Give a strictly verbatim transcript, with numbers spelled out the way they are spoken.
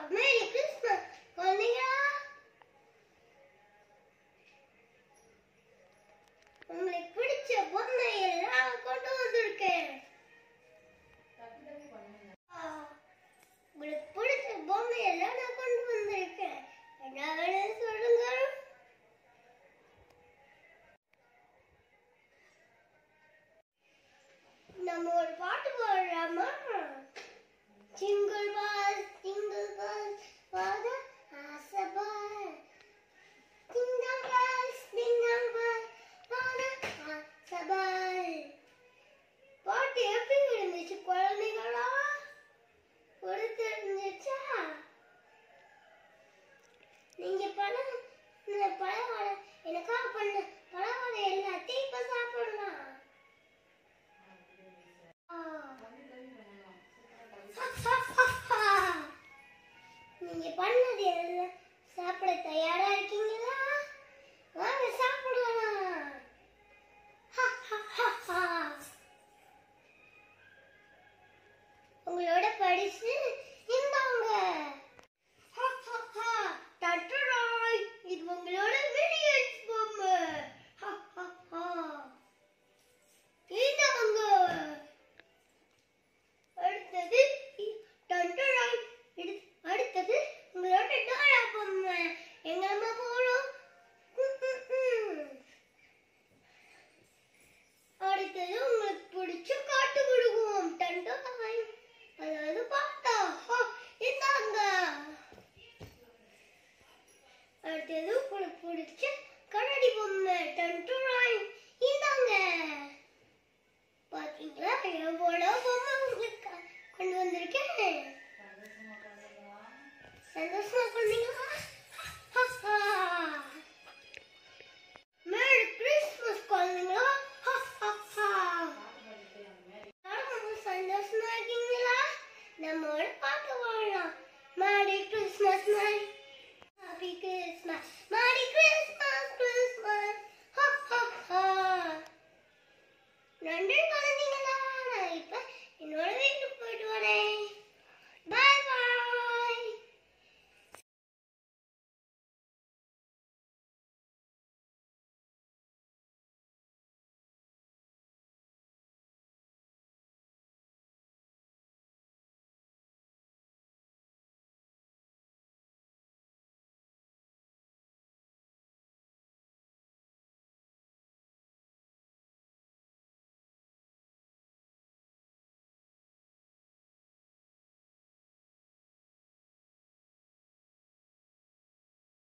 Merry Christmas குழந்தைங்களா. உங்களுக்கு பிடிச்ச பொம்மை எல்லாம் கொண்டு வந்திருக்கேன். உங்களுக்கு பிடிச்ச பொம்மை எல்லாம் நான் கொண்டு வந்திருக்கேன். என்ன வேணும் சொல்லுங்க. நம்ம ஒரு பாட்டு பாடுறாமா? Jingle bells, jingle bells, father has a bell. Jingle bells, jingle bells, father has a bell. பாட்டு எப்படி இருந்துச்சு குழந்தைகளா? புரிஞ்சிருச்சா? நீங்க பழம் இந்த பழவாட எனக்காக பண்ண பழவாட எல்லாத்தையும் இப்ப சாப்பிடலாம். நீங்க பண்ணது எல்லாம் சாப்பிட தயாரா இருக்கீங்களா? வாங்க சாப்பிடலாம். உங்களோட பரிசு இந்தாங்க. இது உங்களோட விடியன்ஸ் பொம்மை. இந்தாங்க. அடுத்தது அடுத்தது உங்களோட டோரா பொம்மை. எங்க அம்மா போறோம். அடுத்தது உங்களுக்கு பிடிச்ச காட்டு விடுவோம். டண்டோராய் அதாவது பாட்டா. இந்தாங்க. அடுத்தது உங்களுக்கு பிடிச்ச கண்ணாடி பொம்மை. டண்டோராய் இந்தாங்க. பாத்தீங்களா எவ்வளோ பொம்மை உங்களுக்கு கொண்டு வந்திருக்கேன். சந்தோஷமா கொண்டீங்களா? மேரி கிறிஸ்மஸ் குழந்தைங்களா. சந்தோஷமா இருக்கீங்களா? நம்மோட பாட்டு வாழலாம். Merry Christmas.